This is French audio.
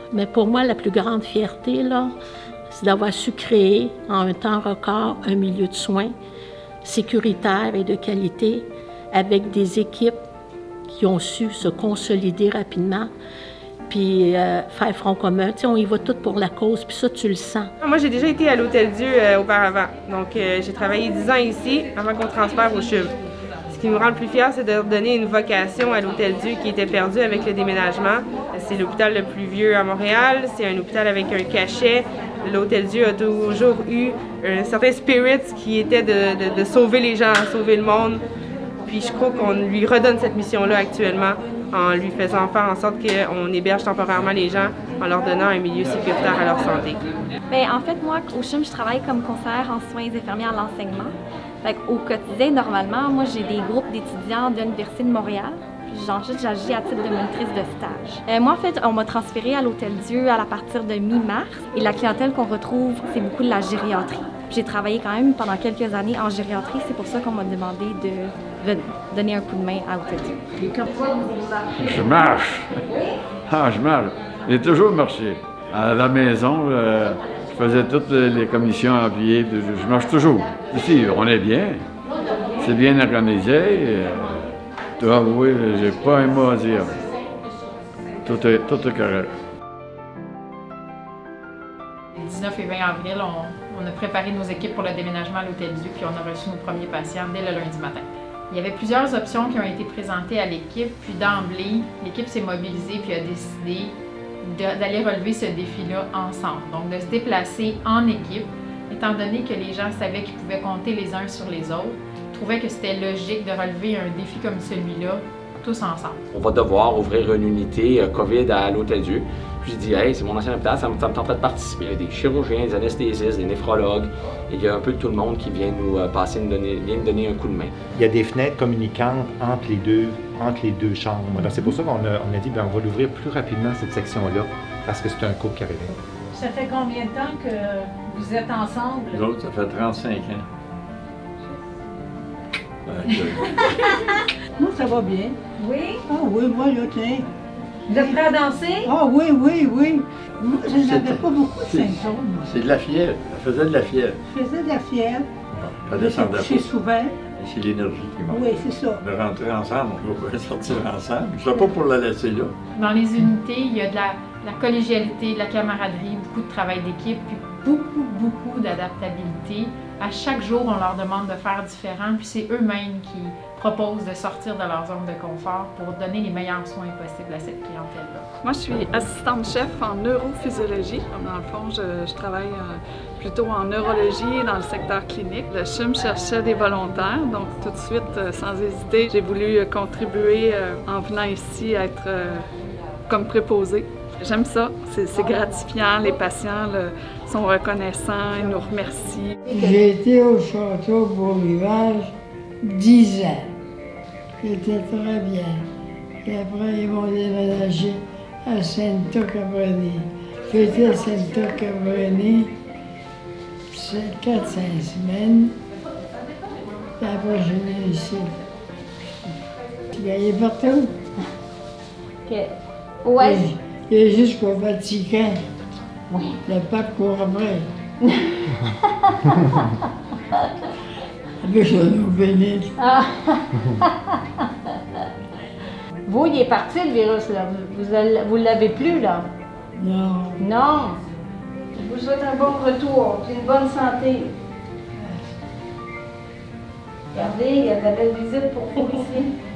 Mais pour moi, la plus grande fierté, là, c'est d'avoir su créer en un temps record un milieu de soins sécuritaire et de qualité avec des équipes qui ont su se consolider rapidement puis faire front commun. Tu sais, on y va tout pour la cause, puis ça, tu le sens. Moi, j'ai déjà été à l'Hôtel-Dieu auparavant. Donc, j'ai travaillé 10 ans ici avant qu'on transfère au CHUV. Ce qui nous rend le plus fiers, c'est de redonner une vocation à l'Hôtel-Dieu qui était perdue avec le déménagement. C'est l'hôpital le plus vieux à Montréal. C'est un hôpital avec un cachet. L'Hôtel-Dieu a toujours eu un certain spirit qui était de sauver les gens, sauver le monde. Puis je crois qu'on lui redonne cette mission-là actuellement en lui faisant faire en sorte qu'on héberge temporairement les gens en leur donnant un milieu sécuritaire à leur santé. Bien, en fait, moi, au CHUM, je travaille comme conseillère en soins infirmiers à l'enseignement. Au quotidien, normalement, moi, j'ai des groupes d'étudiants de l'Université de Montréal. J'agis à titre de monitrice de stage. Moi, en fait, on m'a transférée à l'Hôtel-Dieu à partir de mi-mars. Et la clientèle qu'on retrouve, c'est beaucoup de la gériatrie. J'ai travaillé quand même pendant quelques années en gériatrie. C'est pour ça qu'on m'a demandé de donner un coup de main à l'Hôtel-Dieu. Je marche. Ah, je marche. J'ai toujours marché. À la maison, je faisais toutes les commissions à appuyer. Je marche toujours. Ici, on est bien. C'est bien organisé. Je dois avouer, j'ai pas un mot à dire. Tout est correct. Le 19 et 20 avril, on a préparé nos équipes pour le déménagement à l'Hôtel-Dieu, puis on a reçu nos premiers patients dès le lundi matin. Il y avait plusieurs options qui ont été présentées à l'équipe, puis d'emblée, l'équipe s'est mobilisée puis a décidé d'aller relever ce défi-là ensemble. Donc de se déplacer en équipe, étant donné que les gens savaient qu'ils pouvaient compter les uns sur les autres, trouvaient que c'était logique de relever un défi comme celui-là tous ensemble. On va devoir ouvrir une unité COVID à l'Hôtel-Dieu. J'ai dit, hey, c'est mon ancien hôpital, ça me tenterait de participer. Il y a des chirurgiens, des anesthésistes, des néphrologues, et il y a un peu de tout le monde qui vient nous donner un coup de main. Il y a des fenêtres communicantes entre les deux chambres. C'est pour ça qu'on a dit, on va l'ouvrir plus rapidement cette section-là, parce que c'est un couple qui arrivait. Ça fait combien de temps que vous êtes ensemble? Nous autres, ça fait 35 ans. Moi, ça va bien. Oui? Ah oui, moi, là, tiens. Vous êtes prêt à danser? Ah oui, oui, oui. Moi, je n'avais pas beaucoup de symptômes. C'est de la fièvre. Elle faisait de la fièvre. Je faisais de la fièvre. Elle descendait pas. Couché souvent. C'est l'énergie qui manque. Oui, c'est ça. De rentrer ensemble, on va sortir ensemble. Je ne sais pas pour la laisser là. Dans les unités, il y a de la collégialité, de la camaraderie, beaucoup de travail d'équipe, puis beaucoup d'adaptabilité. À chaque jour, on leur demande de faire différent, puis c'est eux-mêmes qui proposent de sortir de leur zone de confort pour donner les meilleurs soins possibles à cette clientèle-là. Moi, je suis assistante-chef en neurophysiologie. Dans le fond, je travaille plutôt en neurologie dans le secteur clinique. Le CHUM cherchait des volontaires, donc tout de suite, sans hésiter, j'ai voulu contribuer en venant ici à être comme préposée. J'aime ça, c'est gratifiant, les patients sont reconnaissants, ils nous remercient. J'ai été au château Beau-Rivage 10 ans. C'était très bien. Et après, ils m'ont déménagé à Sainte-Cabrini. J'étais à Sainte-Cabrini 4-5 semaines. Puis après, je venais ici. Je gagnais partout. OK. Ouais. Et jusqu'au Vatican. Oui. Le pape court après. Avec son eau bénite. Ah. Vous, il est parti le virus, là. Vous l'avez plus, là? Non. Non. Je vous souhaite un bon retour, une bonne santé. Regardez, il y a de la belle visite pour vous ici.